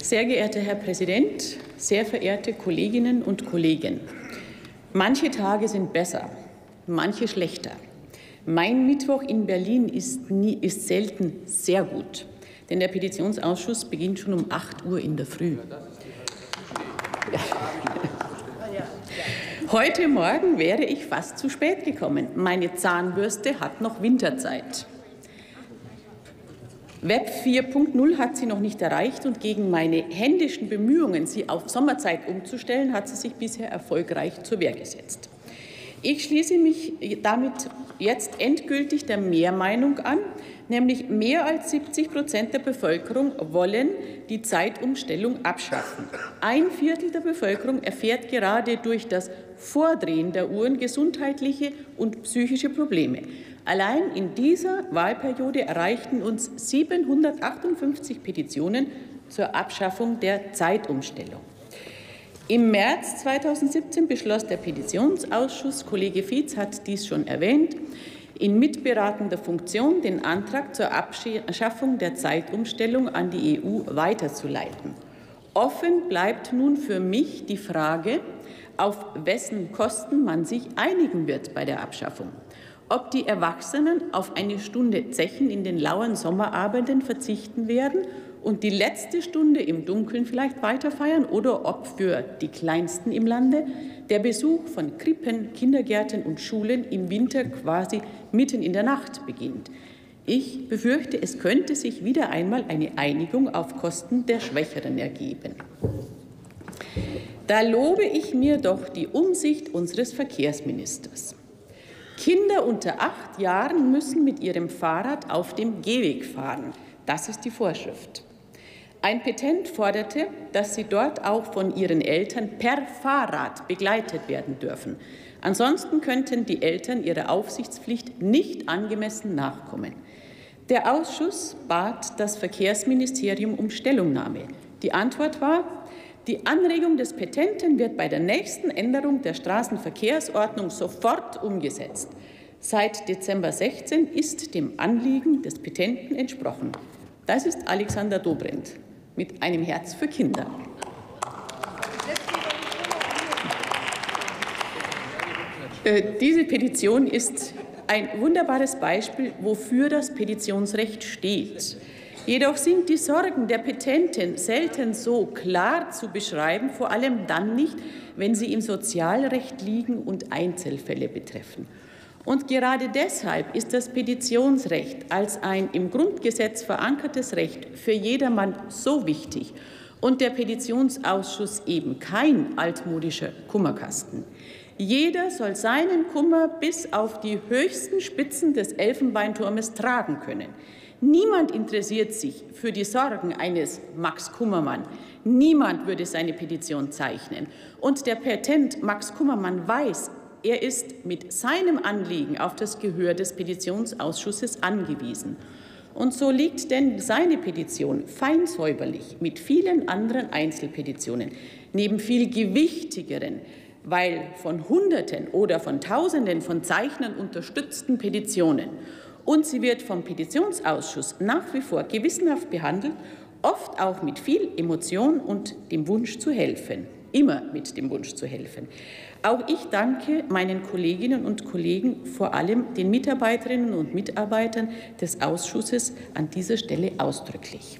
Sehr geehrter Herr Präsident, sehr verehrte Kolleginnen und Kollegen! Manche Tage sind besser, manche schlechter. Mein Mittwoch in Berlin ist selten sehr gut, denn der Petitionsausschuss beginnt schon um 8 Uhr in der Früh. Heute Morgen wäre ich fast zu spät gekommen. Meine Zahnbürste hat noch Winterzeit. Web 4.0 hat sie noch nicht erreicht, und gegen meine händischen Bemühungen, sie auf Sommerzeit umzustellen, hat sie sich bisher erfolgreich zur Wehr gesetzt. Ich schließe mich damit jetzt endgültig der Mehrmeinung an, nämlich mehr als 70% der Bevölkerung wollen die Zeitumstellung abschaffen. Ein Viertel der Bevölkerung erfährt gerade durch das Vordrehen der Uhren gesundheitliche und psychische Probleme. Allein in dieser Wahlperiode erreichten uns 758 Petitionen zur Abschaffung der Zeitumstellung. Im März 2017 beschloss der Petitionsausschuss, Kollege Fietz hat dies schon erwähnt, in mitberatender Funktion den Antrag zur Abschaffung der Zeitumstellung an die EU weiterzuleiten. Offen bleibt nun für mich die Frage, auf wessen Kosten man sich einigen wird bei der Abschaffung. Ob die Erwachsenen auf eine Stunde Zechen in den lauen Sommerabenden verzichten werden und die letzte Stunde im Dunkeln vielleicht weiterfeiern, oder ob für die Kleinsten im Lande der Besuch von Krippen, Kindergärten und Schulen im Winter quasi mitten in der Nacht beginnt. Ich befürchte, es könnte sich wieder einmal eine Einigung auf Kosten der Schwächeren ergeben. Da lobe ich mir doch die Umsicht unseres Verkehrsministers. Kinder unter 8 Jahren müssen mit ihrem Fahrrad auf dem Gehweg fahren. Das ist die Vorschrift. Ein Petent forderte, dass sie dort auch von ihren Eltern per Fahrrad begleitet werden dürfen. Ansonsten könnten die Eltern ihrer Aufsichtspflicht nicht angemessen nachkommen. Der Ausschuss bat das Verkehrsministerium um Stellungnahme. Die Antwort war: Die Anregung des Petenten wird bei der nächsten Änderung der Straßenverkehrsordnung sofort umgesetzt. Seit Dezember 16 ist dem Anliegen des Petenten entsprochen. Das ist Alexander Dobrindt mit einem Herz für Kinder. Diese Petition ist ein wunderbares Beispiel, wofür das Petitionsrecht steht. Jedoch sind die Sorgen der Petenten selten so klar zu beschreiben, vor allem dann nicht, wenn sie im Sozialrecht liegen und Einzelfälle betreffen. Und gerade deshalb ist das Petitionsrecht als ein im Grundgesetz verankertes Recht für jedermann so wichtig und der Petitionsausschuss eben kein altmodischer Kummerkasten. Jeder soll seinen Kummer bis auf die höchsten Spitzen des Elfenbeinturmes tragen können. Niemand interessiert sich für die Sorgen eines Max Kummermann. Niemand würde seine Petition zeichnen. Und der Petent Max Kummermann weiß, er ist mit seinem Anliegen auf das Gehör des Petitionsausschusses angewiesen. Und so liegt denn seine Petition fein säuberlich mit vielen anderen Einzelpetitionen neben viel gewichtigeren, weil von Hunderten oder von Tausenden von Zeichnern unterstützten Petitionen. Und sie wird vom Petitionsausschuss nach wie vor gewissenhaft behandelt, oft auch mit viel Emotion und dem Wunsch zu helfen. Immer mit dem Wunsch zu helfen. Auch ich danke meinen Kolleginnen und Kollegen, vor allem den Mitarbeiterinnen und Mitarbeitern des Ausschusses, an dieser Stelle ausdrücklich.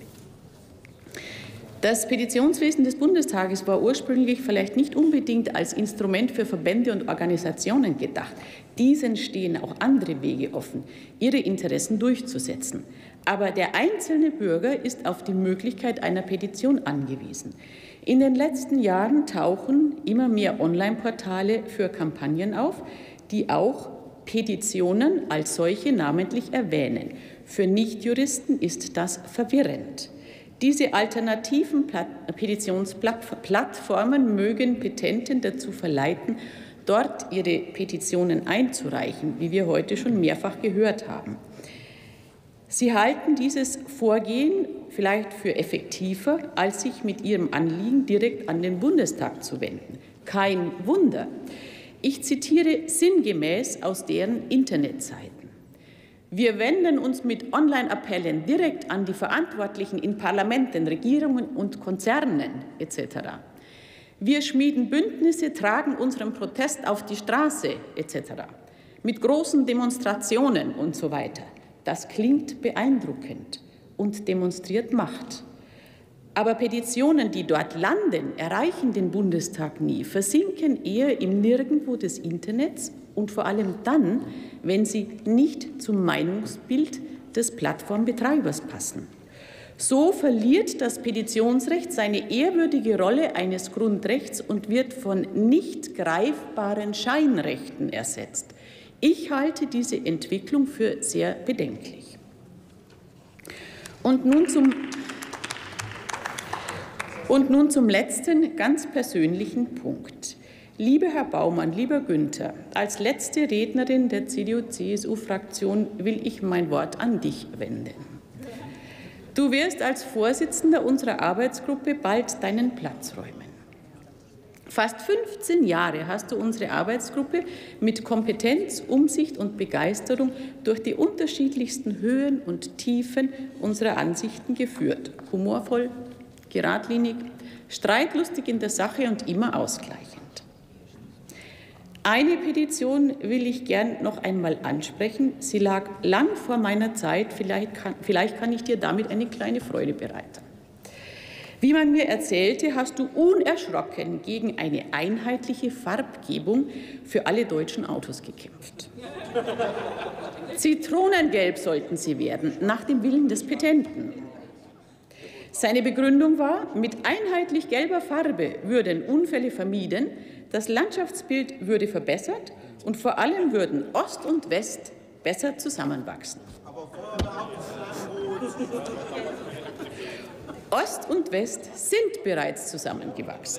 Das Petitionswesen des Bundestages war ursprünglich vielleicht nicht unbedingt als Instrument für Verbände und Organisationen gedacht. Diesen stehen auch andere Wege offen, ihre Interessen durchzusetzen. Aber der einzelne Bürger ist auf die Möglichkeit einer Petition angewiesen. In den letzten Jahren tauchen immer mehr Online-Portale für Kampagnen auf, die auch Petitionen als solche namentlich erwähnen. Für Nichtjuristen ist das verwirrend. Diese alternativen Petitionsplattformen mögen Petenten dazu verleiten, dort ihre Petitionen einzureichen, wie wir heute schon mehrfach gehört haben. Sie halten dieses Vorgehen vielleicht für effektiver, als sich mit ihrem Anliegen direkt an den Bundestag zu wenden. Kein Wunder. Ich zitiere sinngemäß aus deren Internetseiten. Wir wenden uns mit Online-Appellen direkt an die Verantwortlichen in Parlamenten, Regierungen und Konzernen etc. Wir schmieden Bündnisse, tragen unseren Protest auf die Straße etc. Mit großen Demonstrationen und so weiter. Das klingt beeindruckend und demonstriert Macht. Aber Petitionen, die dort landen, erreichen den Bundestag nie, versinken eher im Nirgendwo des Internets und vor allem dann, wenn sie nicht zum Meinungsbild des Plattformbetreibers passen. So verliert das Petitionsrecht seine ehrwürdige Rolle eines Grundrechts und wird von nicht greifbaren Scheinrechten ersetzt. Ich halte diese Entwicklung für sehr bedenklich. Und nun zum letzten, ganz persönlichen Punkt. Lieber Herr Baumann, lieber Günther, als letzte Rednerin der CDU-CSU-Fraktion will ich mein Wort an dich wenden. Du wirst als Vorsitzender unserer Arbeitsgruppe bald deinen Platz räumen. Fast 15 Jahre hast du unsere Arbeitsgruppe mit Kompetenz, Umsicht und Begeisterung durch die unterschiedlichsten Höhen und Tiefen unserer Ansichten geführt. Humorvoll, geradlinig, streitlustig in der Sache und immer ausgleichend. Eine Petition will ich gern noch einmal ansprechen. Sie lag lang vor meiner Zeit. Vielleicht kann ich dir damit eine kleine Freude bereiten. Wie man mir erzählte, hast du unerschrocken gegen eine einheitliche Farbgebung für alle deutschen Autos gekämpft. Zitronengelb sollten sie werden, nach dem Willen des Petenten. Seine Begründung war, mit einheitlich gelber Farbe würden Unfälle vermieden, das Landschaftsbild würde verbessert und vor allem würden Ost und West besser zusammenwachsen. Ost und West sind bereits zusammengewachsen.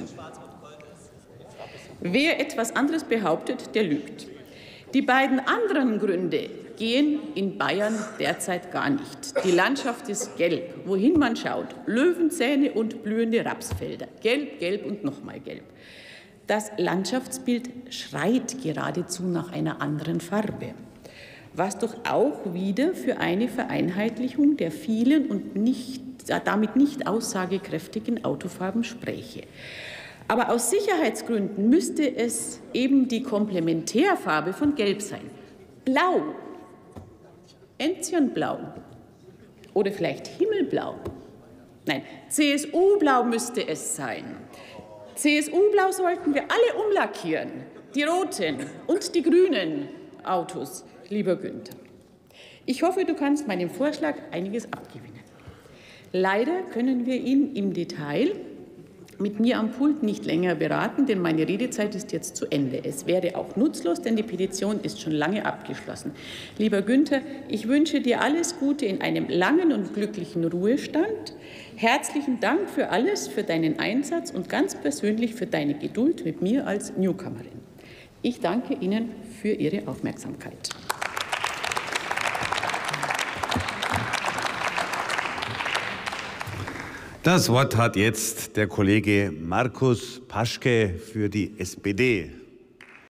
Wer etwas anderes behauptet, der lügt. Die beiden anderen Gründe gehen in Bayern derzeit gar nicht. Die Landschaft ist gelb, wohin man schaut. Löwenzähne und blühende Rapsfelder. Gelb, gelb und nochmal gelb. Das Landschaftsbild schreit geradezu nach einer anderen Farbe, was doch auch wieder für eine Vereinheitlichung der vielen und damit nicht aussagekräftigen Autofarben spräche. Aber aus Sicherheitsgründen müsste es eben die Komplementärfarbe von Gelb sein. Blau, Enzianblau oder vielleicht Himmelblau. Nein, CSU-Blau müsste es sein. CSU-Blau sollten wir alle umlackieren, die roten und die grünen Autos, lieber Günther. Ich hoffe, du kannst meinem Vorschlag einiges abgewinnen. Leider können wir ihn im Detail mit mir am Pult nicht länger beraten, denn meine Redezeit ist jetzt zu Ende. Es wäre auch nutzlos, denn die Petition ist schon lange abgeschlossen. Lieber Günther, ich wünsche dir alles Gute in einem langen und glücklichen Ruhestand. Herzlichen Dank für alles, für deinen Einsatz und ganz persönlich für deine Geduld mit mir als Newcomerin. Ich danke Ihnen für Ihre Aufmerksamkeit. Das Wort hat jetzt der Kollege Markus Paschke für die SPD.